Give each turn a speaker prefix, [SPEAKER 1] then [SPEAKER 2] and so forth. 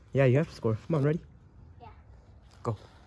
[SPEAKER 1] Yeah, you have to score. Come on, ready?
[SPEAKER 2] Yeah.
[SPEAKER 1] Go.